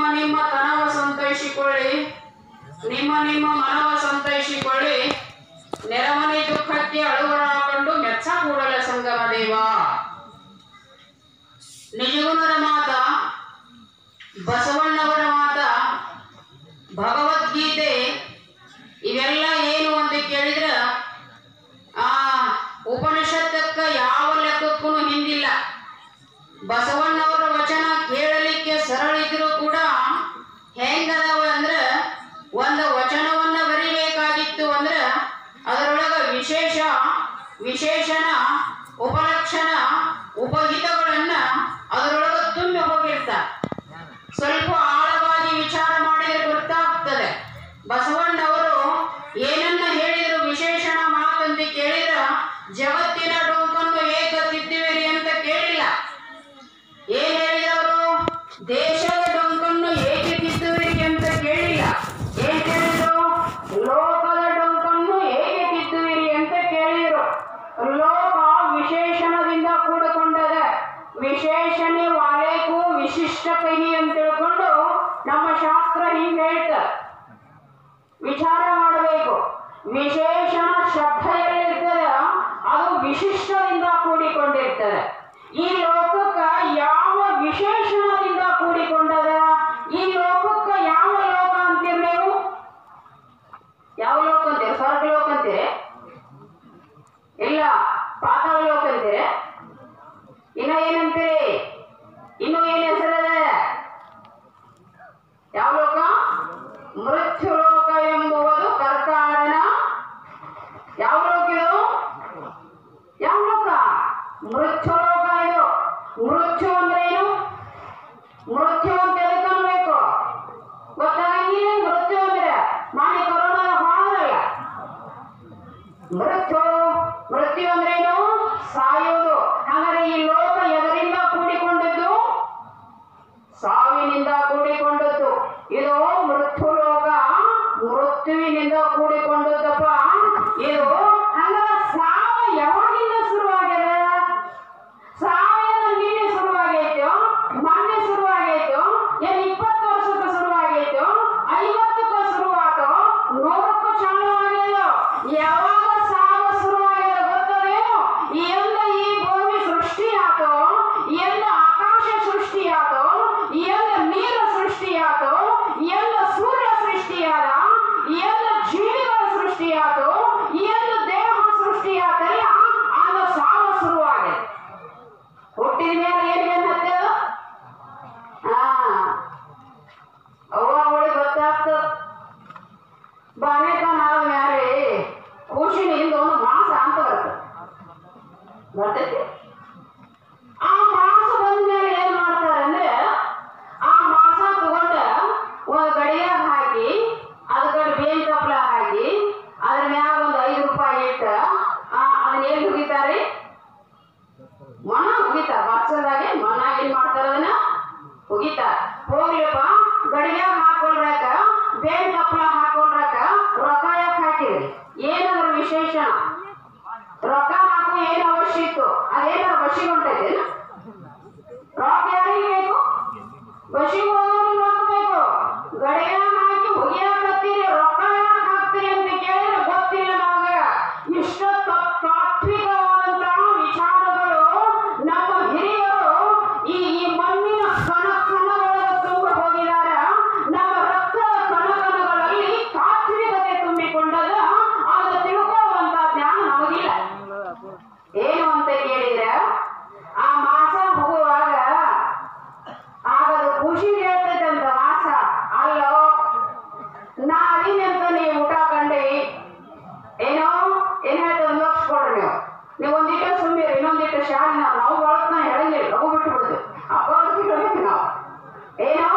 ನಿಮ್ಮ ತನವ ಸಂತೈಸಿಕೊಳ್ಳಿ, ನಿಮ್ಮ ಮನವ ಸಂತೈಸಿಕೊಳ್ಳಿ. ನೆರಮನೆ ದುಃಖಕ್ಕೆ ಅಳುವರ ಕಂಡು ಮೆಚ್ಚ ಕೂಡಲ ಸಂಗಮ ದೇವ. ನಿಜಗುಣರ ಮಾತ, ಬಸವಣ್ಣವರ ಮಾತ, ಭಗವದ್ಗೀತೆ ಇವೆಲ್ಲ ಏನು ಅಂತ ಕೇಳಿದ್ರೆ ಉಪನಿಷತ್ತಕ್ಕ ಯಾವ ಲೆಕ್ಕಕ್ಕೂ ಹಿಂದಿಲ್ಲ. ಬಸವಣ್ಣವರ ವಚನ ಕೇಳಲಿಕ್ಕೆ ಸರಳ ಇದ್ರೂ ಕೂಡ ಹೆಂಗದವ ಅಂದ್ರೆ ಒಂದು ವಚನವನ್ನ ಬರಿಬೇಕಾಗಿತ್ತು ಅಂದ್ರೆ ಅದರೊಳಗ ವಿಶೇಷಣ ಉಪಲಕ್ಷಣ ಉಪಹಿತಗಳನ್ನ ಅದರೊಳಗ ತುಂಬಿ ಹೋಗಿರ್ತಾರೆ. ಸ್ವಲ್ಪ ಆಳವಾಗಿ ವಿಚಾರ ಮಾಡಿದ್ರೆ ಗೊತ್ತಾಗ್ತದೆ. ಬಸವಣ್ಣವರು ಏನನ್ನ ಹೇಳಿದ್ರು ವಿಶೇಷಣ ಮಾತಂತ ಕೇಳಿದ್ರ ಜಗತ್ತಿನ ಡೊಂಕನ್ನು ಏಕ ತಿದ್ದುವಿರಿ ಅಂತ ಕೇಳಿಲ್ಲ. ಏನ್ ಹೇಳಿದವರು? ದೇಶದ ಡೊಂಕನ್ನು ಏಕೆ ತಿದ್ದುವಿರಿ ಅಂತ ಕೇಳಿಲ್ಲ. ಏನ್ ಹೇಳಿದ್ರು? ಲೋಕದ ಡೊಂಕನ್ನು ಏಕೆ ತಿದ್ದುವಿರಿ ಅಂತ ಕೇಳಿದ್ರು. ಲೋಕ ವಿಶೇಷಣದಿಂದ ಕೂಡಿಕೊಂಡದ. ವಿಶೇಷಣೆ ವಾಲೇಕು ವಿಶಿಷ್ಟ ಕಹಿ ಅಂತ ತಿಳ್ಕೊಂಡು ನಮ್ಮ ಶಾಸ್ತ್ರ ಹಿಂಗೆ ಹೇಳ್ತಾರೆ. ವಿಚಾರ ಮಾಡಬೇಕು. ವಿಶೇಷಣ ಶಬ್ದ ಎಲ್ಲಿರ್ತದೆ ಅದು ವಿಶಿಷ್ಟದಿಂದ ಕೂಡಿಕೊಂಡಿರ್ತದೆ. ಈ ಲೋಕಕ್ಕ ಯಾವ ವಿಶೇಷಣದಿಂದ ಕೂಡಿಕೊಂಡದ? ಈ ಲೋಕಕ್ಕ ಯಾವ ಲೋಕ ಅಂತೀರಿ ನೀವು? ಯಾವ ಲೋಕ ಅಂತೀರಿ? ಸ್ವರ್ಗ ಲೋಕ ಅಂತೀರಿ? ಇಲ್ಲ, ಪಾತಾಳ ಲೋಕ ಅಂತೀರಿ? ಇನ್ನ ಏನಂತೀರಿ? ಇನ್ನು ಏನ್ ಹೆಸರದ? ಯಾವ ಲೋಕ? ಮೃತ್ಯು ಲೋಕ ಎಂಬುವುದು ಕರ್ಕಾರನ. ಯಾವ ಲೋಕ ಇದು? ಯಾವ ಲೋಕ? ಮೃತ್ಯು ಲೋಕ ಇದು. ಮೃತ್ಯು ಅಂದ್ರೆ ಏನು? ಮೃತ್ಯು ಅಂತ ಎದಕ್ಕೆ ಅನ್ಬೇಕು? ಗೊತ್ತಾಗಂಗಿಲ್ಲ. ಮೃತ್ಯು ಅಂದ್ರೆ ಮಾಡಿ ಕೊರೋನಾ ಹಾಳಲ್ಲ. ಮೃತ್ಯು ಅಂದ್ರೆ ಏನು? ಸಾಯುವುದು. ಹಾಗಾದ್ರೆ ಈ ಲೋಕ ಎದರಿಂದ ಕೂಡಿಕೊಂಡದ್ದು? ಸಾವಿನಿಂದ ಕೂಡಿಕೊಂಡದ್ದು. ಇದು ಮೃತ್ಯು ಲೋಕ, ಮೃತ್ಯುವಿನಿಂದ ಕೂಡಿಕೊಂಡದ್ದಪ್ಪ ಇದು. ಹಂಗಾರೆ ಸಾವ ಯಾವಾಗಿಂದ ಶುರುವಾಗ್ಯದ? ಸಾವಯವ ನಿನ್ನೆ ಶುರುವಾಗೈತೋ, ಮೊನ್ನೆ ಶುರುವಾಗೈತೋ, ಏನ್ 20 ವರ್ಷಕ್ಕೆ ಶುರುವಾಗೈತೋ, 50ಕ್ಕೂ ಶುರುವಾತೋ, 100ಕ್ಕೂ ಚಾಲು ಆಗ್ಯದೋ? ಯಾವಾಗ ಸಾವ ಶುರುವಾಗ್ಯದ ಗೊತ್ತದೇನು? ಎಲ್ಲ ಈ ಭೂಮಿ ಸೃಷ್ಟಿ ಆತೋ, ಎಲ್ಲ ಆಕಾಶ ಸೃಷ್ಟಿ ಆತೋ, ಎಲ್ಲ ನೀರು ಸೃಷ್ಟಿಯಾತೋ, ಎಲ್ಲ ಸೂರ್ಯ ಸೃಷ್ಟಿಯಾದ, ಎಲ್ಲ ಜೀವಿಗಳ ಸೃಷ್ಟಿಯಾತೋ, ಎಲ್ಲ ದೇಹ ಸೃಷ್ಟಿಯಾತಲ್ಲ ಆಗ ಸಾವ ಶುರುವಾಗಿದೆ. ಹುಟ್ಟಿದ ಮೇಲೆ ಏನ್ ಹತ್ತದ? ಅವಳಿಗೆ ಗೊತ್ತಾಗ್ತದ. ಬಾನೆತನ ಆದ್ಮೇಲೆ ಖುಷಿನಿಂದ ಒಂದು ಮಾಸ ಅಂತ ಬರ್ತೈತಿ. ಆ ಮಾಸ ಬಂದ್ಮೇಲೆ ಏನ್ ಮಾಡ್ತಾರೆ ಅಂದ್ರೆ ಆ ಮಾಸ ತಗೊಂಡ ಒಂದು ಗಡಿಯಾಗ ಹಾಕಿ ಅದಕ್ಕೆ ಬೇನ್ ಕಪ್ಲ ಹಾಕಿ ಅದ್ರ ಮ್ಯಾಗ ಒಂದು 5 ರೂಪಾಯಿ ಇಟ್ಟು ಅದನ್ನ ಎಲ್ಲಿ ಹುಗಿತಾರೆ? ಮನ ಹುಗಿತಾರ. ವರ್ಷದಾಗೆ ಮನ ಏನ್ ಮಾಡ್ತಾರ? ಅದನ್ನ ಹುಗಿತಾರ. ಹೋಗ್ಲಿಪ್ಪ, ಗಡಿಯಾಗ ಹಾಕೊಳ್ರಾಕ ಬೇನ್ ಕಪ್ಲ ಹಾಕೊಳ್ರಾಕ ರೊಕ್ಕ ಯಾಕೆ ಹಾಕಿದ್ರಿ? ಏನಾದ್ರು ವಿಶೇಷ? ರೊಕ್ಕ ಹಾಕೋ ಏನು ಅವಶ್ಯ ಇತ್ತು? ಅದೇನಾದ್ರು ಬಸ್ಸಿಗೆ ಹೊಂಟೈತೆ? ರೊಕ್ಕ ಯಾರಿಗೆ ಬೇಕು? ಬಸ್ಸಿಗೆ ಹೋಗೋರಿಗೆ ರೊಕ್ಕ ಬೇಕು. ಗಡಿಯಾಗ ಹಾಕಿ ಹುಗಿಯಾಕತ್ತೀರಿ, ರೊಕ್ಕ ಯಾಕೆ ಹಾಕ್ತೀರಿ ಅಂತ ಕೇಳಿದ್ರೆ ಗೊತ್ತಿಲ್ಲ ನಮಗೆ. ಇಷ್ಟ ತಾತ್ವಿಕವಾದಂತಹ ವಿಚಾರಗಳು ನಮ್ಮ ಹಿರಿಯರು ಈ ಮಣ್ಣಿನ ಕಣಕಣಗಳ ತುಂಬ ಹೋಗಿದಾರ. ನಮ್ಮ ರಕ್ತದ ಕಣಕಣಗಳಲ್ಲಿ ತಾತ್ವಿಕತೆ ತುಂಬಿಕೊಂಡದ. ಆಗ ತಿಳ್ಕೊಳ್ಳುವಂತ ಜ್ಞಾನ ನಮಗಿಲ್ಲ. ಏನು ಅಂತ ಕೇಳಿದ್ರೆ ಆ ಮಾಸ ಹೋಗುವಾಗ ಆಗದು ಖುಷಿ ಹೇಳ್ತೈತಂತ ಮಾಸ. ಅಲ್ಲೋ ನಾವಿನಂತ ನೀವು ಊಟ ಕಂಡಿ ಏನೋ ಏನ್ ಹೇಳ್ತದ ಲಕ್ಷ ಕೊಡ್ರಿ. ನೀವು ಒಂದಿಟ್ಟು ಸುಮ್ಮಿರಿ, ಇನ್ನೊಂದಿಟ್ಟು ಶಾಲೆ ನಾವು ಬಳಸ್ನ ಹೇಳಂಗಿಲ್ಲ, ಲಗು ಬಿಟ್ಟು ಬಿಡುದು. ಅಪ್ಪ ಹೇಳ್ಬೇಕು ನಾವು ಏನೋ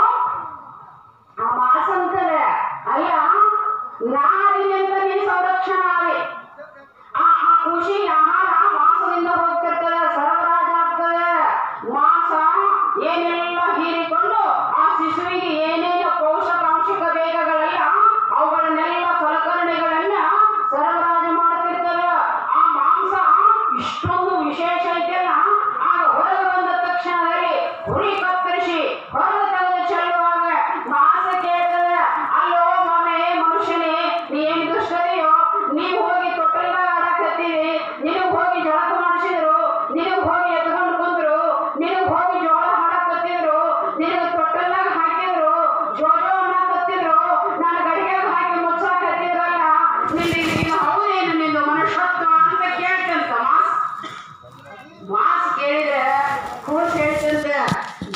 ಆ ಮಾಸ ಅಂತದೆ. ಅಲ್ಲ ನಾವಿನಂತ ನೀವು ಸಂರಕ್ಷಣೆ ಆಗಿ ಆ ಖುಷಿ ಆಹಾರ ಮಾಸದಿಂದ ಹೋಗ್ತಿರ್ತದೆ, ಸರಬರಾಜು ಆಗ್ತದೆ. ಮಾಸ ಏನೆಲ್ಲ ಹೀರಿಕೊಂಡು ಆ ಶಿಶುವಿಗೆ ಏನೇನು ಪೋಷಕಾಂಶಕ ವೇಗಗಳೆಲ್ಲ ಅವುಗಳನ್ನೆಲ್ಲ ಸಲಕರಣೆಗಳನ್ನ ಸರಬರಾಜು ಮಾಡ್ತಿರ್ತದೆ. ಆ ಮಾಂಸ ಇಷ್ಟೊಂದು ವಿಶೇಷ ಇದೆಯಲ್ಲ. ಆಗ ಹೊರಗೆ ಬಂದ ತಕ್ಷಣದಲ್ಲಿ ಹುರಿ ಕತ್ತರಿಸಿ ಹೊರಗೆ ತೆಗೆದು ಚೆಲ್ಲುವಾಗ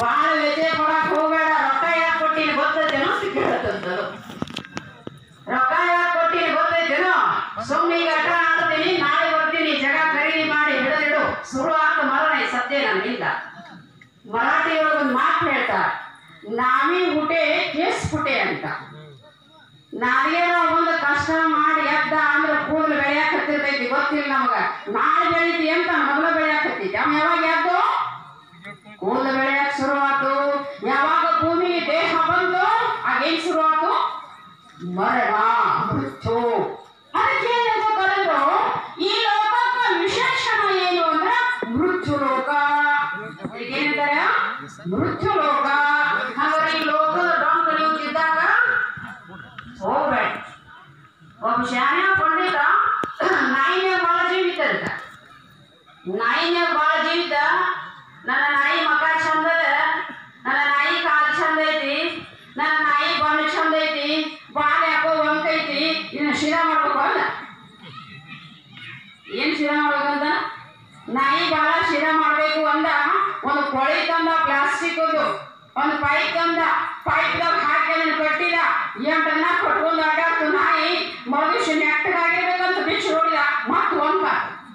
ಬಾಳ ವ್ಯಥೆ ಕೊಡಕ್ ಹೋಗ್ಬೇಡ. ರೊಕ್ಕ ಯಾಕೆ ಕೊಟ್ಟಿನಿ ಗೊತ್ತೈತೇನೋ ಅಂತ ಕೇಳತ್ತಂತದು. ರೊಕ್ಕ ಯಾಕೆ ಕೊಟ್ಟಿನಿ ಗೊತ್ತೈತೇನೋ? ಸುಮ್ಮನೆ ಈಗ ಆಟ ಆಡ್ತೀನಿ, ನಾಳೆ ಬರ್ತೀನಿ, ಜಗ ಖರೀದಿ ಮಾಡಿ ಹಿಡಿದಿಡು, ಶುರು ಆಕ ಮರಣ ಸತ್ಯ ನನ್ನಿಂದ. ಮರಾಠಿಯೊಳಗೆ ಒಂದು ಮಾತು ಹೇಳ್ತಾರೆ, ನಾವೇ ಹುಟ್ಟೆ ಕೇಸ್ ಪುಟೆ ಅಂತ. ನಾವೇನೋ ಒಂದು ಕಷ್ಟ ಮಾಡಿ ಎದ್ದ ಅಂದ್ರೆ ಕೂದಲು ಬೆಳೆಯಾಕತ್ತಿರ್ತೈತಿ, ಗೊತ್ತಿಲ್ಲ ನಮಗ. ನಾಳೆ ಬೆಳಿತಿ ಅಂತ ಮೊದಲು ಬೆಳೆಯಾಕತ್ತೈತಿ. ಅವ ಯಾವಾಗ ಎದ್ದು ಕೂದಲು ಬೆಳೆಯಕ್ ಶುರುವಾತು. ಯಾವಾಗ ಭೂಮಿಗೆ ದೇಹ ಬಂತು ಆಗೇನ್ ಶುರುವಾತು? ಮರಣ, ಮೃತ್ಯು. ಅದಕ್ಕೆ ಕರೆದ್ರು ಈ ಲೋಕಕ್ಕೆ ವಿಶೇಷಣ ಏನು ಅಂದ್ರೆ ಮೃತ್ಯು ಲೋಕ. ಏನಂತಾರೆ? ಮೃತ್ಯು ಲೋಕ. ಹಾಗಾದ್ರೆ ಈ ಲೋಕದ ಡಾನ್ ಕಲಿಯುತ್ತಿದ್ದಾಗ ಹೋಗ್ಬೇಡ. ಒಬ್ಬ ಶಾನ್ಯ ಪಂಡಿತ ನಾಯಿನ ಬಾಳ ಜೀವಿತ ಅಂತ. ನಾಯಿನ ಬಾಳ ಜೀವಿತ. ನನ್ನ ನಾಯಿ ಮಕ ಚಂದ ಅದ, ನನ್ನ ನಾಯಿ ಕಾಲು ಚಂದ ಐತಿ, ನನ್ನ ನಾಯಿ ಬಣ್ಣ ಚಂದ ಐತಿ, ಬಾಳ ಯಾಕೋ ಒಂಕೈತಿ, ಇನ್ನು ಶಿರಾ ಮಾಡ್ಬೇಕು ಅಲ್ಲ. ಏನ್ ಶಿರಾ ಮಾಡ್ಬೇಕಂತ? ನಾಯಿ ಬಾಳ ಶಿರಾ ಮಾಡ್ಬೇಕು ಅಂದ. ಒಂದು ಕೊಳಿ ತಂದ, ಪ್ಲಾಸ್ಟಿಕ್ ಒಂದು ಪೈಪ್ ತಂದ, ಪೈಪ್ದಾಗ ಹಾಕಿ ಕಟ್ಟಿದ. 8 ದಿನ ಕಟ್ಕೊಂಡು ಅಡ್ಡಾಡ್ತು ನಾಯಿ. ಮನುಷ್ಯ ನೆಟ್ಟಗಾಗಿರ್ಬೇಕಂತ ಬಿಚ್ಚು ನೋಡಿದ, ಮತ್ ಒಂದ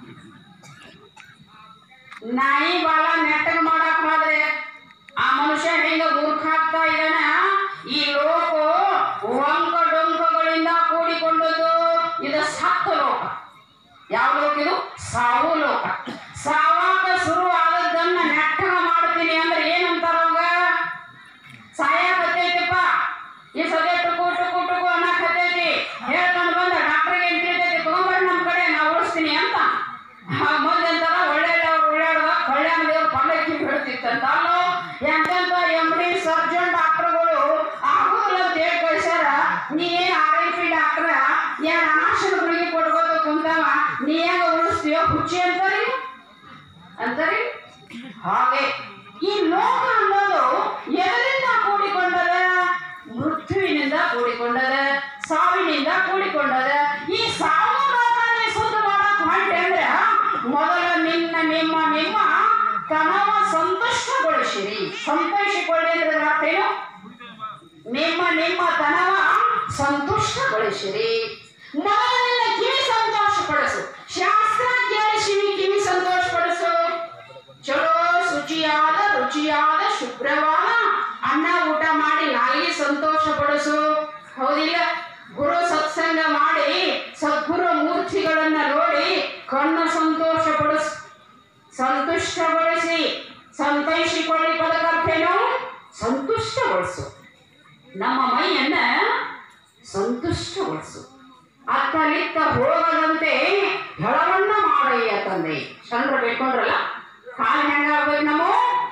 ನಾಯಿ ಬಾಳ ನೆಟ್ಟಗ ಮಾಡಕ್ ಹೋದ್ರೆ ಆ ಮನುಷ್ಯ ಹೆಂಗ ಮೂರ್ಖಾಗ್ತಾ ಇದ್ದಾನ. ಈ ಲೋಕ ವಂಕ ಡೊಂಕಗಳಿಂದ ಕೂಡಿಕೊಂಡದ್ದು. ಇದು ಸತ್ತ ಲೋಕ. ಯಾವ ಲೋಕ ಇದು? ಸಾವು ಲೋಕ. ಸಾವಾಕ ಶುರು ಆದದ್ದನ್ನ ನೆಟ್ಟಗ ಮಾಡ್ತೀನಿ ಅಂದ್ರೆ ಏನಂತಾರವಾಗ? ಸಾಯಕತ್ತೈತಿಪ್ಪ, ಈ ಸದ್ಯ ಟುಕು ಟುಕು ಟುಕು ಅನ್ನಕತ್ತೈತಿ, ಹೇಳ್ಕೊಂಡು ಬಂದ ಡಾಕ್ಟರ್ಗೆ ಏನ್ ತಿಳಿತೈತಿ, ತಗೊಂಡ್ಬರ್ರಿ ನಮ್ಮ ಕಡೆ ನಾ ಉಳಿಸ್ತೀನಿ ಅಂತ. ಮುಂದೆ ಅಂತಾರ ಒಳ್ಳೆಯವ್ರು ಒಳ್ಳೆಯವ್ರ ಕಲ್ಯಾಣ ದೇವ್ರ ಪಲ್ಲಕ್ಕಿ ಬೀಳ್ತಿತ್ತಂತ. ಅಲ್ಲೋ ಎಂತೆಂತ MD ಸರ್ಜನ್ ಡಾಕ್ಟರ್ಗಳು ಆಗುದಿಲ್ಲ ಅಂತ ಹೇಳಿ ಕಳ್ಸ್ಯಾರ. ನೀ ಏನ್ RIP ಡಾಕ್ಟರ್, ಏನ್ ಅನಾಶನ ಗುಳಿಗೆ ಕೊಡ್ಬೋದು ಕುಂತಾವ, ನೀ ಹೆಂಗ ಉಳಿಸ್ತೀಯೋ ಹುಚ್ಚಿ ಅಂತಾರಿ. ಹಾಗೆ ಈ ಲೋಕ ಅನ್ನೋದು ಎದರಿಂದ ಕೂಡಿಕೊಂಡದ? ಮೃತ್ಯುವಿನಿಂದ ಕೂಡಿಕೊಂಡದ, ಸಾವಿನಿಂದ ಕೂಡಿಕೊಂಡದ. ಈ ಸಾವು ಲೋಕನೇ ಶುದ್ಧ ಮಾಡಕ್ ಹೊಂಟೆ ಅಂದ್ರೆ ಮೊದಲ ನಿಮ್ಮ ತನವ ಸಂತುಷ್ಟಗೊಳಿಸಿರಿ. ಸಂತೋಷಿಕೊಳ್ಳಿ ಅಂದ್ರೆ ಅರ್ಥ ಏನು? ನಿಮ್ಮ ತನವ ಸಂತುಷ್ಟಗೊಳಿಸಿರಿ. ಮೊದಲ ನಿನ್ನ ಕಿವಿ ಸಂತೋಷಪಡಿಸು. ಶಾಸ್ತ್ರ ಕೇಳಿಸಿ ಕಿವಿ ಸಂತೋಷಪಡಿಸು. ಚಲೋ ರುಚಿಯಾದ ಶುಭ್ರವಾದ ಅನ್ನ ಊಟ ಮಾಡಿ ನಾಲಿಗೆ ಸಂತೋಷ ಪಡಿಸು. ಹೌದಿಲ್ಲ? ಗುರು ಸತ್ಸಂಗ ಮಾಡಿ ಸದ್ಗುರು ಮೂರ್ತಿಗಳನ್ನ ನೋಡಿ ಕಣ್ಣು ಸಂತೋಷ ಪಡಿಸು. ಸಂತುಷ್ಟಗೊಳಿಸಿ. ಸಂತೈಸಿಕೊಳ್ಳಿ ಪದಕರ್ಥೇನು? ಸಂತುಷ್ಟಗೊಳಿಸು. ನಮ್ಮ ಮೈಯನ್ನ ಸಂತುಷ್ಟಗೊಳಿಸು. ಅತ್ತಲಿತ್ತ ಹೋಗದಂತೆ ಹೆಳವನ್ನ ಮಾಡಯ್ಯ ತಂದೆ. ಚಂದ್ರ ಬೇಡ್ಕೊಂಡ್ರಲ್ಲ, ಕಾಲು ಹೆಂಗಾಗ್ಬೇಕು? ನಮ್ಮ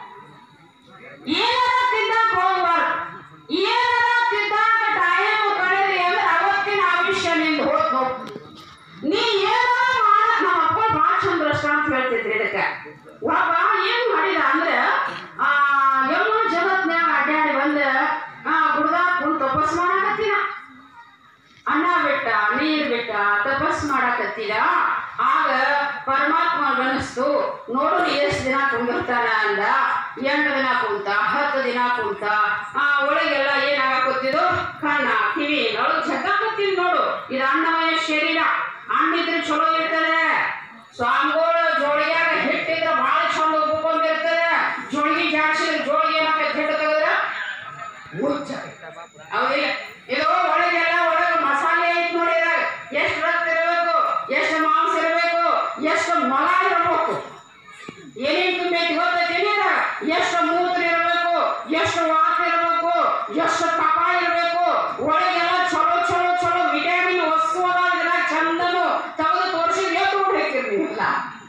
ಏನಾರ ತಿದ್ದಾಕ ಹೋಗ್ಬಾರ್ದು. ಏನಾರ ತಿದ್ದಾಕ ಟೈಮ್ ಕಳೆದಿ ಅಂದ್ರೆ ಅವತ್ತಿನ ಆಯುಷ್ಯ ನಿಂದ ಹೋಗ್ತು. ನೀ ಏನಾರ ಮಾಡ. ನಮ್ಮ ಅಪ್ಪ ಭಾಳ ಚಂದ ದೃಷ್ಟಾಂತ ಹೇಳ್ತಿದ್ರಿ ಇದಕ್ಕೆ. ಒಬ್ಬ ಏನ್ ಮಾಡಿದ ಅಂದ್ರೆ ಎಲ್ಲ ಜಗತ್ನ್ಯಾಗ ಅಡ್ಡಾಡಿ ಬಂದ ಗುಡ್ದಾಗ ಕುಂತ ತಪಸ್ ಮಾಡಕತ್ತೀರ. ಅನ್ನ ಬಿಟ್ಟ, ನೀರ್ ಬಿಟ್ಟ, ತಪಸ್ ಮಾಡಕತ್ತೀರ. ಆಗ ಪರಮಾತ್ಮ ಅನಿಸ್ತು, ನೋಡು ಎಷ್ಟು ದಿನ ಕುಂದಿರ್ತಾನ ಅಂದ. 8 ದಿನ ಕುಂತ, 10 ದಿನ ಕುಂತ. ಒಳಗೆಲ್ಲ ಏನಾಗತ್ತಿದ್ದು? ಕಣ್ಣ, ಕಿವಿ, ನೋಡು ಜಗ್ಗಾಕತ್ತೀವಿ. ನೋಡು, ಇದು ಅನ್ನಮಯ ಶರೀರ. ಹಣ್ಣಿದ್ರೆ ಚಲೋ ಇರ್ತದೆ. ಸ್ವಾಮಿಗಳು ಜೋಳಿಗ್ಯಾಗ ಹಿಟ್ಟಿದ್ರೆ ಬಹಳ ಚಂದ ಉಬ್ಕೊಂಡಿರ್ತದೆ. ಜೋಳಿಗೆ ಜಾಡ್ಸಿದ್ರೆ ಜೋಳಿಗೆ ಏನಾಗತ್ತೆ? ಹಿಟ್ಟು ತೆಗೆದ್ರೆ ಮುಚ್ಚ. ಹೌದಿಲ್ಲ? ಇದು ಒಳಗೆಲ್ಲ ಒಳಗೆ ಮಸಾಲೆ ಐತಿ ನೋಡಿ. ಇದಾಗ ಎಷ್ಟು ರಕ್ತ ಇರಬೇಕು, ಎಷ್ಟು ಮಾಂಸ ಇರಬೇಕು, ಎಷ್ಟು ಮೊಲ ಇರಬೇಕು, ಏನೇನು ತುಂಬೈತಿ ಗೊತ್ತೈತಿ? ಎಷ್ಟು ಮೂತ್ರ ಇರಬೇಕು, ಎಷ್ಟು ವಾತ ಇರಬೇಕು, ಎಷ್ಟು ಕಪ ಇರಬೇಕು. ಒಳಗೆಲ್ಲ ಚಲೋ ಚಲೋ ಚಲೋ ವಿಟಮಿನ್ ವಸ್ತು ಅದ. ಚಂದನು ತೆಗೆದು ತೋರಿಸಿದ್ರೆ ಎಷ್ಟು ಹೊಡಿತೀರಿ ನೀವೆಲ್ಲ?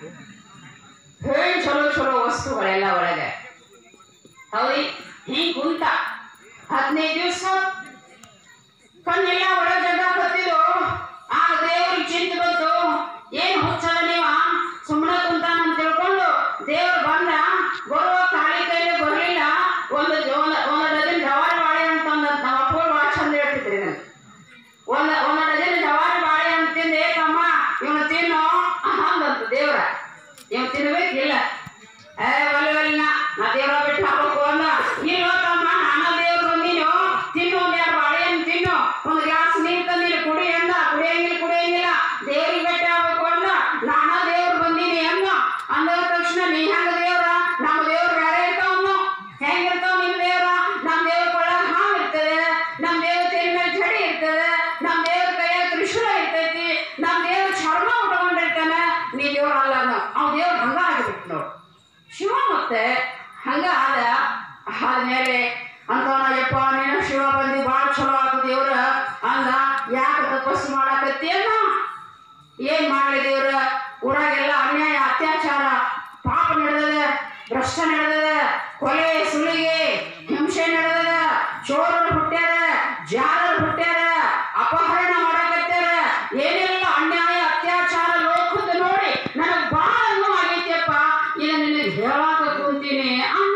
ಹೇಳಿ ಚಲೋ ಚಲೋ ವಸ್ತುಗಳೆಲ್ಲ ಒಳಗೆ. ಹೌದಿ? ಹಿಂಗ್ ಕುಂತ 15 ದಿವಸ ಕಣ್ಣೆಲ್ಲ ಒಳಗೆ ಜಗ್ಗಾಕತ್ತಿದ್ದು. ಆಗ ದೇವ್ರಿಗೆ ಚಿಂತೆ ಬಂತು. ಏನ್ ಹುಚ್ಚಲ್ಲ ನೀವ, ಸುಮ್ಮನೆ ಕುಂತಾನಂತ ತಿಳ್ಕೊಂಡು ದೇವ್ರು ಬಂದ. ಬರುವ ಖಾಲಿ ಕೈಲಿ ಬರಲಿಲ್ಲ. ಒಂದು ಡಜನ್ ಜವಾರಿ ಬಾಳೆ ಅಂತಂದ. ನಮ್ಮ ಅಪ್ಪಗಳು ಭಾಳ ಚಂದ ಹೇಳ್ತಿದ್ರಿ ನನಗೆ. ಒಂದು ಡಜನ್ ಜವಾರಿ ಬಾಳೆ ಅಂತ ತಿಂದು, ಏಕಮ್ಮ ಇವನು ತಿನ್ನೋ ಅಂದಂತ ದೇವ್ರ. ಇವ್ ತಿನ್ಬೇಕಿಲ್ಲ. ಒಲ್ಲ ನಾ ದೇವ್ರ ಬಿಟ್ಟು ಹಾಕೋಕು ಅಂದ. ಇಲ್ವ ತಮ್ಮ ನಾನು ದೇವ್ರು ಬಂದಿನೋ ತಿನ್ನು ಒಂದೆರಡು ಬಾಳೆಹಣ್ಣು ತಿನ್ನು ಒಂದು ಗ್ಲಾಸ್ ನೀರು ತಂದಿನಿ ಕುಡಿ ಅಂದ ಕುಡಿಯಂಗಿಲ್ಲ ದೇವ್ರಿಗೆ ಭೇಟಿ ಆಗ್ಬೇಕು ಅಂದ ನಾನ ದೇವ್ರು ಬಂದೀನಿ ಅಂದ ತಕ್ಷಣ ನೀ ಹೆಂಗ ದೇವ್ರ ನಮ್ಮ ದೇವ್ರು ಬೇರೆ ಇರ್ತಾವನು ಹೆಂಗಿರ್ತಾವ ನಿಮ್ ದೇವ್ರ ನಮ್ ದೇವ್ರ ಕೊಳ್ಳಾಗ ಹಾವು ಇರ್ತದೆ ನಮ್ ದೇವ್ರ ತಲೆ ಮೇಲೆ ಜಡಿ ಇರ್ತದೆ ನಮ್ ದೇವ್ರ ಕೈಯಾಗ ತ್ರಿಶೂಲ ಇರ್ತೈತಿ ನಮ್ ದೇವ್ರ ಚರ್ಮ ಉಟ್ಕೊಂಡಿರ್ತಾನೆ ನೀ ದೇವ್ರ ಅಲ್ಲ ಅವ್ ದೇವ್ರ ಹಂಗ ಆಗಿಬಿಟ್ಟು ನೋಡು ಶಿವ ಮತ್ತೆ ಹಂಗ ಆದ್ಮೇಲೆ ಅಂತವನಯ್ಯಪ್ಪ ನೀನು ಶಿವ ಬಂದಿ ಭಾಳ ಚಲೋ ಆದ ದೇವ್ರ ಅಂದ ಯಾಕೆ ತಪಸ್ಸು ಮಾಡಾಕತ್ತಿ ಅನ್ನ ಏನ್ ಮಾಡ್ಲಿ ದೇವ್ರ ಊರಾಗೆಲ್ಲ ಅನ್ಯಾಯ ಅತ್ಯಾಚಾರ ಪಾಪ ನಡೆದದ ಭ್ರಷ್ಟ ನಡೆದದ ಕೊಲೆ ಸುಲಿಗೆ ಹಿಂಸೆ ನಡೆದದ ಚೋರರು ಹುಟ್ಟ್ಯಾರ ಜಾರರು ಹುಟ್ಟ್ಯಾರ ಅಪಹರಣ ಮಾಡಾಕತ್ಯಾರ ಏನೆಲ್ಲ ಅನ್ಯಾಯ ಅತ್ಯಾಚಾರ ಲೋಕದ ನೋಡಿ ನನಗ್ ಬಾಳ ಅನ್ನೋ ಆಗೈತಿಯಪ್ಪ ಇದನ್ನ ನಿನಗೆ ಹೇಳಾಕ ಕುಂತೀನಿ ಅನ್ನ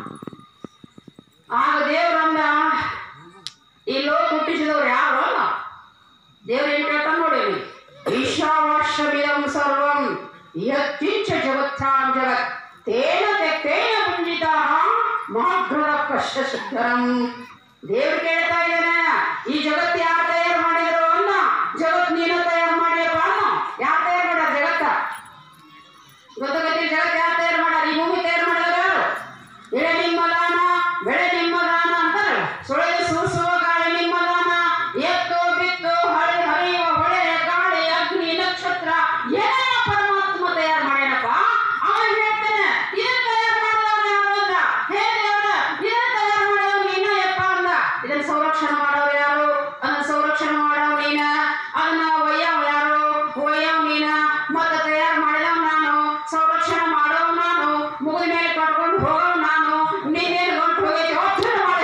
ಆಗ ದೇವ್ರಂದ ಈ ಲೋಕ ಹುಟ್ಟಿಸಿದವ್ರು ಯಾರು ಅಲ್ಲ ದೇವ್ರ ಏನ್ ಕೇಳ್ತಾನ ನೋಡಿ ಈಶಾವಾಸ್ಯಮಿದಂ ಸರ್ವಂ ಯತ್ಕಿಂಚ ಜಗತ್ತಾಂ ಜಗತ್ ತೇನ ತೆಕ್ತೇನ ಪುಂಜಿತಾಃ ಮಹಾಘೃತ ಕಷ್ಟಶುದ್ಧರಂ ದೇವ್ರು ಕೇಳ್ತಾ ಇದ್ದಾನೆ ಈ ಜಗತ್ತು ಯಾರು ತಯಾರು ಮಾಡಿದ್ರು ಅನ್ನ ಜಗತ್ ನೀನು ತಯಾರು ಮಾಡಿಯಪ್ಪ ಅನ್ನ ಯಾರು ತಯಾರು ಮಾಡ್ಯಾರ ಜಗತ್ತ ಗೊತ್ತಾಗತ್ತಿ ಜಗತ್ ಯಾರು ತಯಾರು ಮಾಡ್ಯಾರ ಈ ಭೂಮಿ ತಯಾರು ಮಾಡಿದ್ರು ಯಾರು ಎಳೆ ನಿಮ್ಮ ದಾನ ಬೆಳೆ ನಿಮ್ಮ ದಾನ ಅಂತಾರಲ್ಲ ಸುಳಿದು ಸೂಸುವ ಗಾಳಿ ನಿಮ್ಮ ದಾನ ಎತ್ತು ಬಿತ್ತು ಹರಿಯುವ ಹೊಳೆ ಗಾಳಿ ಅಗ್ನಿ ನಕ್ಷತ್ರ ಏನೇನ ಪರಮಾತ್ಮ ತಯಾರು ಮಾಡ್ಯಾನಪ್ಪ ಅವನು ಹೇಳ್ತಾನೆ ಇದನ್ನ ತಯಾರು ಮಾಡಿದವನು ಯಾರು ಅಂದ ಹೇ ದೇವ್ರ ಇದನ್ನ ತಯಾರು ಮಾಡೋರು ನೀನ ಯಪ್ಪ ಅಂದ ಇದನ್ನ ಸಂರಕ್ಷಣೆ ಮಾಡೋರು ಯಾರು ಅದನ್ನ ಸಂರಕ್ಷಣೆ ಮಾಡೋರು ನೀನ ಅದನ್ನ ಒಯ್ಯವ್ ಯಾರು ಒಯ್ಯವ್ ನೀನ ಮತ್ತೆ ತಯಾರು ಮಾಡಿದವ್ ನಾನು ಸಂರಕ್ಷಣೆ ಮಾಡೋವ್ ನಾನು ಮುಗಿದ ಮೇಲೆ ಕಟ್ಕೊಂಡು ಹೋಗವ್ ನಾನು ನೀನೇನು ಹೊಂಟು ಹೋಗೈತಿ ಒತ್ತಡ ಮಾಡಿ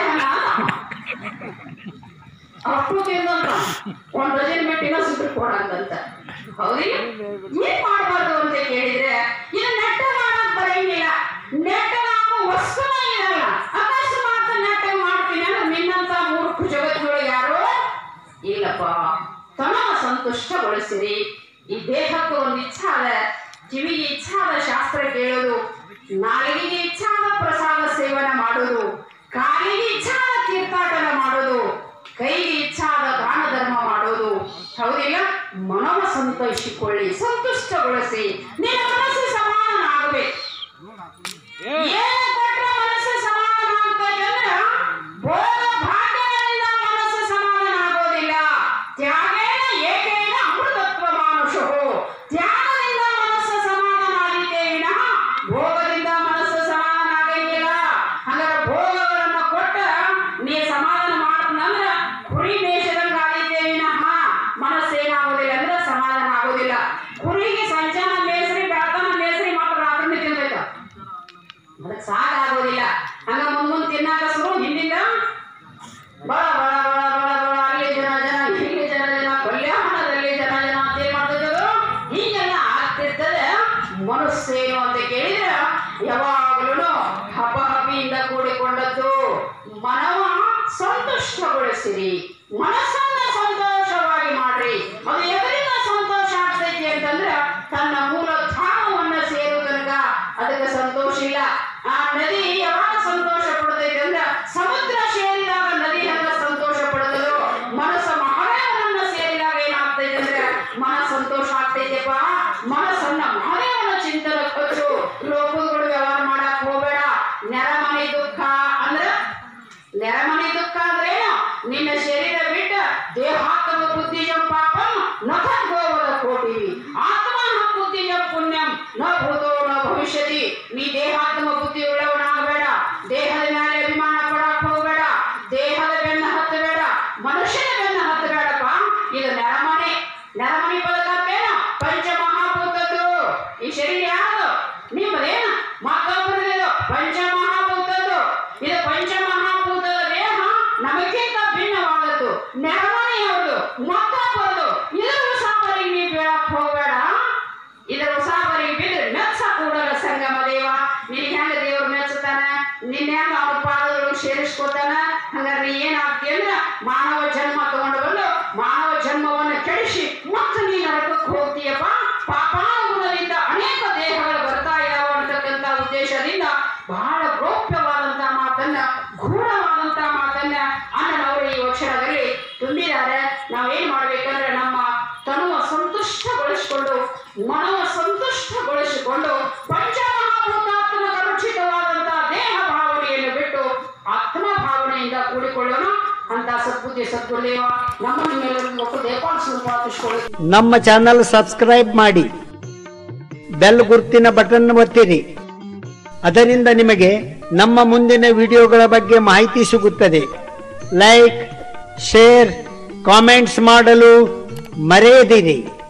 ಅಷ್ಟು ತಿಂದಂತ ಒಂದ್ ಡಜನ್ ಬಿಟ್ಟು ಇನ್ನೂ ಸುಟ್ಟು ಕೊಡಂತ ಹೌದಿ ಏನ್ ಮಾಡ್ಬಾರ್ದು ಅಂತ ಕೇಳಿದ್ರೆ ಇದು ನೆಟ್ಟ ಮಾಡಕ್ ಬರಂಗಿಲ್ಲ ನೆಟ್ಟ ನಾವು ವಸ್ತುನ ಇರಲ್ಲ ಅಕಸ್ಮಾತ್ ನೆಟ್ಟ ಮಾಡ್ತೀನಿ ಅಂದ್ರೆ ನಿನ್ನಂತ ಮೂರ್ಖ ಜಗತ್ತೊಳಗೆ ಯಾರು ಇಲ್ಲಪ್ಪ ತನ್ನ ಸಂತುಷ್ಟಗೊಳಿಸಿರಿ ಈ ದೇಹಕ್ಕೆ ಒಂದು ಇಚ್ಛಾ ಅದ ಕಿವಿಗೆ ಇಚ್ಛಾ ಅದ ಶಾಸ್ತ್ರ ಕೇಳೋದು ನಾಲಿಗೆಗೆ ಇಚ್ಛಾ ಅದ ಪ್ರಸಾದ ಸೇವನೆ ಮಾಡೋದು ಕಾಲಿಗೆ ಇಚ್ಛಾ ಅದ ತೀರ್ಥಾಟನ ಮಾಡೋದು ಕೈಗೆ ಇಚ್ಛಾ ಆದ ದಾನ ಧರ್ಮ ಮಾಡೋದು ಹೌದಿಲ್ಲ ಮನವ ಸಂತೋಷಿಕೊಳ್ಳಿ ಸಂತುಷ್ಟಗೊಳಿಸಿ ನಿನ್ನ ಮನಸ್ಸು ಸಮಾಧಾನ ಆಗಬೇಕು ಏನು ಕೊಟ್ಟರೆ ಮನಸ್ಸು ಸಮಾಧಾನ ಆಗ್ತದೆ ಅಂದ್ರೆ ಭೋಗ ಭಾಗ್ಯಗಳಿಂದ ಮನಸ್ಸು ಸಮಾಧಾನ ಆಗೋದಿಲ್ಲ ತ್ಯಾಗೇನ ಏಕೇನ ಅಮೃತತ್ವ ಮಾನುಷೋ ತ್ಯಾಗದಿಂದ ಮನಸ್ಸು ಸಮಾಧಾನ ಆಗಿದೆ ವಿನಃ ಭೋಗದಿಂದ ಮನಸ್ಸು ಸಮಾಧಾನ ಆಗಂಗಿಲ್ಲ ಹಾಗಾದ್ರೆ ಭೋಗಗಳನ್ನು ಕೊಟ್ಟ ನೀ ಸಮಾಧಾನ ಮಾಡ್ತಂದ್ರ ಕುರಿ ಮೇಷದಂಗ ಆಗಿದೆ ವಿನಃ ಮನಸ್ಸೇನಾಗೋದಿಲ್ಲ ಅಂದ್ರೆ ಸಮಾಧಾನ ಆಗೋದಿಲ್ಲ ಕುರಿಗೆ ಸಂಜಾನ ಮೇಸ್ರಿ ಬೆಳತನ ಮೇಸ್ರಿ ಮಾತ್ರ ರಾತ್ರಿ ತಿನ್ಬೇಕ ಅದಕ್ಕೆ ಸಾಕಾಗೋದಿಲ್ಲ ಹಂಗ ಮುಂದ್ ತಿನ್ನಾಕ ಶುರು ಹಿಂದಿಂದ ಬಳ ಬಳ ಬಳ ಬಳ ಬಳ ಅಲ್ಲಿ ಜನ ಇಲ್ಲಿ ಜನ ಕಲ್ಯಾಣದಲ್ಲಿ ಜನ ಅಂತ ಏನ್ ಮಾಡ್ತಿದ್ರು ಹೀಗೆಲ್ಲ ಆಗ್ತಿರ್ತದೆ ಮನಸ್ಸೇನು ಅಂತ ಕೇಳಿದ್ರೆ ಯಾವಾಗಲೂ ಹಬ್ಬಹಬ್ಬಿಯಿಂದ ಕೂಡಿಕೊಂಡದ್ದು ಮನವ ಸಂತುಷ್ಟಗೊಳಿಸಿರಿ ಮನಸ್ಸನ್ನ ಸಂತೋಷವಾಗಿ ಮಾಡ್ರಿ ಅದು ಎದರಿಂದ ಸಂತೋಷ ಆಗ್ತೈತಿ ಅಂತಂದ್ರೆ ತನ್ನ ಮೂಲ ಧಾಮವನ್ನ ಸೇರೋ ತನಕ ಅದಕ್ಕೆ ಸಂತೋಷ ಇಲ್ಲ ಆ ನದಿ ಯಾವಾಗ ಸಂತೋಷ ಪಡ್ತೈತಿ ಅಂದ್ರೆ ಸಮುದ್ರ ಸೇರಿದಾಗ ನದಿ ಹಂಗ ಸಂತೋಷ ಪಡ್ತದೋ ಮನಸ್ಸ ಮಹಾದೇವನನ್ನ ಸೇರಿದಾಗ ಏನಾಗ್ತೈತಿ ಅಂದ್ರೆ ಮನ ಸಂತೋಷ ಆಗ್ತೈತಿಪ್ಪ ಮನಸ್ಸನ್ನ ಮಹಾದೇವನ ಚಿಂತನ ಕೊಟ್ಟು ಲೋಕಗಳು ವ್ಯವಹಾರ ಮಾಡಕ್ ಹೋಗ್ಬೇಡ ನೆರಮನೆ ದುಃಖ ಅಂದ್ರೆ ನೆರಮನೆ ದುಃಖ ಅಂದ್ರೆ ನಿನ್ನ ಶರೀರ ಬಿಟ್ಟ ದೇಹಾತ್ಮ ಬುದ್ಧಿಜಂ ಪಾಪಂ ನಖ ಗೋವದ ಕೋಟಿವಿ ಆತ್ಮ ಬುದ್ಧಿಜಂ ಪುಣ್ಯಂ ನ ಭೂತೋ ನ ಭವಿಷ್ಯತಿ ನೀ ದೇಹಾತ್ಮ ಬುದ್ಧಿ ಉಳ್ಳವನಾಗಬೇಡ ದೇಹದ ಮೇಲೆ ಅಭಿಮಾನ ಪಡಕ್ ಹೋಗಬೇಡ ದೇಹದ ಬೆನ್ನ ಹತ್ತಬೇಡ ಮನುಷ್ಯನ ಬೆನ್ನ ಹತ್ತಬೇಡಪ್ಪ ಇದು ನೆರಮನೆ ಪದಕೇನ ಪಂಚಮಹಾಭೂತದ್ದು ಈ ಶರೀರ ಯಾರು ನಿಮ್ಮದೇನ ಮತ್ತೊಬ್ಬರದು ಪಂಚಮಹಾಭೂತದ್ದು ಇದು ಪಂಚಮಹಾಭೂತದ ದೇಹ ನಮಗಿಂತ ಭಿನ್ನವಾದದ್ದು ನೆರಮನೆಯವ್ರದು ಮತ್ತೊಬ್ಬರದು ಇದರ ಉಸಾಬರಿಗೆ ನೀವು ಬೀಳಕ್ ಹೋಗಬೇಡ ಇದರ ಉಸಾಬರಿಗೆ ಬಿದ್ರೆ ಮೆಚ್ಚ ಕೂಡಲ ಸಂಗಮ ದೇವ ನಿನಗೆ ಹೆಂಗ ದೇವ್ರು ಮೆಚ್ಚುತ್ತಾನ ನಿನ್ನ ಹೆಂಗ ಅವ್ರ ಪಾದಗಳು ಸೇರಿಸ್ಕೊತಾನ ಹಂಗಾರೆ ನೀ ಏನಾಗ್ತಿ ಅಂದ್ರೆ ಮಾನವ ಜನ್ಮ ತಗೊಂಡು ಬಂದು ಮಾನವ ಜನ್ಮವನ್ನು ಕೆಡಿಸಿ ಮತ್ತೆ ನೀ ನರಕಕ್ಕೆ ಹೋಗ್ತೀಯಪ್ಪ ಪಾಪಾನುಗುಣದಿಂದ ಅನೇಕ ದೇಹಗಳು ಬರ್ತಾ ಇದಾವ ಅಂತಕ್ಕಂಥ ಉದ್ದೇಶದಿಂದ ಬಹಳ ಗೌಪ್ಯವಾದಂತಹ ಮಾತನ್ನ ಅಂತ ಸದ್ಬುದ್ಧಿ ಸದ್ಗುಲೇವ ನಮ್ಮ ನಿಮ್ಮೆಲ್ಲರಿಗೂ ಒಟ್ಟು ದೇಪಾಲಿಸಲು ಪ್ರಾರ್ಥಿಸಿಕೊಳ್ಳಿ. ನಮ್ಮ ಚಾನಲ್ ಸಬ್ಸ್ಕ್ರೈಬ್ ಮಾಡಿ, ಬೆಲ್ ಗುರುತಿನ ಬಟನ್ ಒತ್ತಿರಿ. ಅದರಿಂದ ನಿಮಗೆ ನಮ್ಮ ಮುಂದಿನ ವಿಡಿಯೋಗಳ ಬಗ್ಗೆ ಮಾಹಿತಿ ಸಿಗುತ್ತದೆ. ಲೈಕ್, ಶೇರ್, ಕಾಮೆಂಟ್ಸ್ ಮಾಡಲು ಮರೆಯದಿರಿ.